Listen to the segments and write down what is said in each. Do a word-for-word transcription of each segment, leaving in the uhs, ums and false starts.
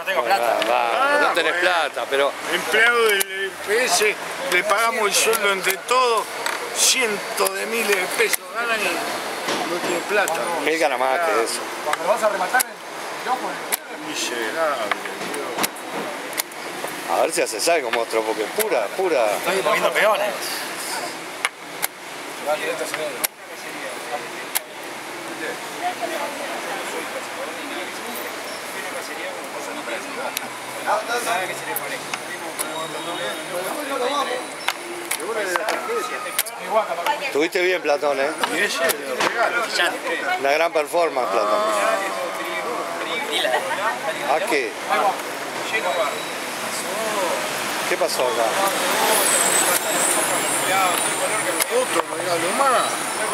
tengo plata. Ah, va, Ah, no tenés bueno. plata, pero... Empleado del P S, le pagamos el sueldo entre todos, cientos de miles de pesos ganan y no tiene plata. Él gana más que eso. Cuando lo vas a rematar el ojo en el Miserable, A ver si haces algo, monstruo, porque es pura, pura... estoy moviendo peones. Va directo a Estuviste bien, Platón, ¿eh? y ese le regalo. Una gran performance, Platón. ¿A qué? ¿Qué pasó acá? Otro regalo más.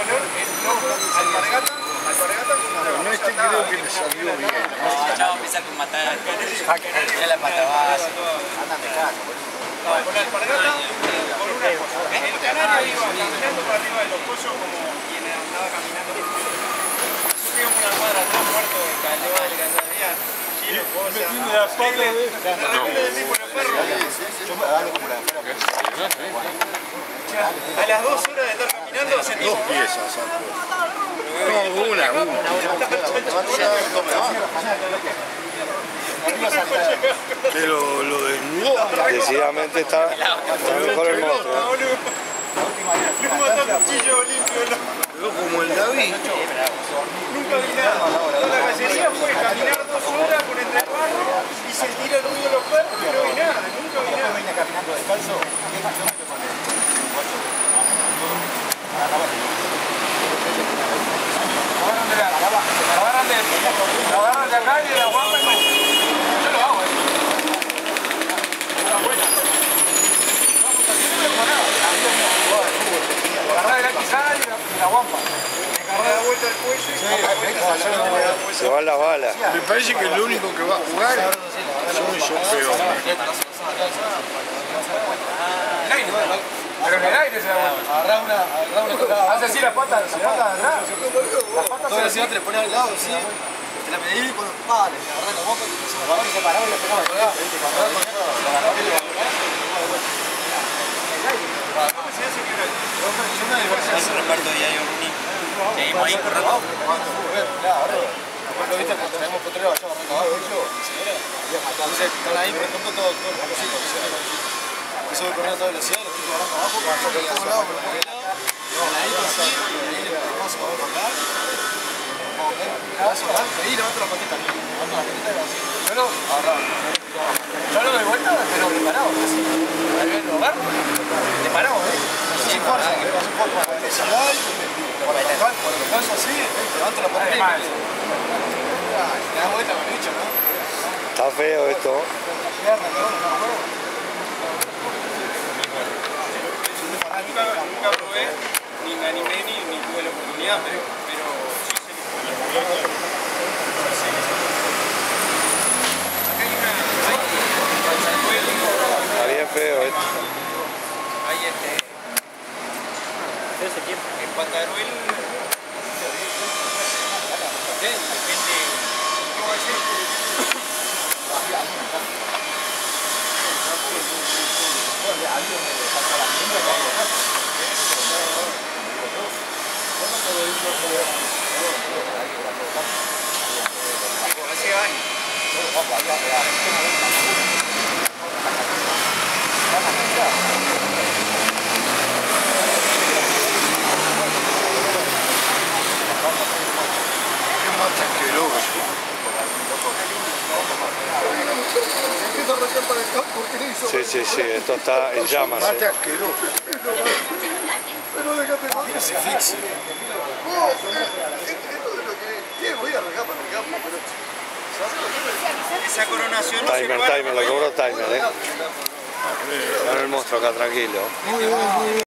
Pero no, este creo que le salió bien. Ya vamos a empezar con matar. Ya la pata base. Mándame caso, boludo. Con la alpargata, por una cosa. El canario iba caminando por arriba de los pollos como quien andaba caminando. Subimos una cuadra atrás muerto de calor, de candadía. Giro, cosa. La pata de... No. del tipo de perro. A las dos horas de estar caminando sentí... Dos piezas, no, una, una. Que lo, lo desnudó. Decididamente está, está mejor el monstruo. No mató cuchillo limpio, Quedó como el David. nunca vi nada. Toda la cacería fue caminar dos horas por entre el barro y sentir el ruido de los perros y no vi nada, nunca vi nada. Venía caminando descalzo, la agarran de acá y de la guapa y no. Yo lo hago, eh. Una buena. Lo agarrás de la quizada y la guampa. Me agarré la vuelta del cuello y Se van las balas. Me parece que el único que va a jugar son esos peones. Pero en el aire se da vuelta. Agarrá una, agarrá una tocada. Hace así las patas, las patas de atrás. Las patas Toda la ciudad te la pones al lado, sí. Te la pedí y cuando pa, le agarrás la boca y te se la agarrás y se paraba y le pegaba. La agarrás con eso, la agarrás y le pegaba. es un reparto diario, Runi. Seguimos ahí correcto. Después lo viste cuando tenemos petróleo allá abajo abajo, entonces están ahí, por ejemplo, todos los cositos. Eso voy corriendo a toda velocidad, los tipos agarrando abajo, por todos lados, por todos lados. Están ahí, así, y ahí le pegamos a cortar. Ahí levanto la patita, levanto la patita y así. Yo lo agarraba. Yo lo doy vuelta, pero preparado, así. Al ver lo agarro, te paramos, ¿eh? Sin fuerza, que no se puede con velocidad y cuando lo canso así, levanto la patita y te das vuelta con el bicho, ¿no? Está feo esto. Nunca, nunca probé, ni me animé ni, ni tuve la oportunidad, pero, pero sí sé que fue la Acá hay una... Hay, Está bien feo esto. hay este... En Pataruel... Depende... ¿Qué voy a decir? Hace años. Qué más asqueroso. Sí, sí, sí, esto está en llamas. Mate eh. asqueroso. Pero déjate de ese fixie. No, esto es lo que tiene, voy a regar para el campo, pero... Esa coronación no se Timer, para. timer, lo cobró timer, eh. Bueno, el monstruo acá, tranquilo.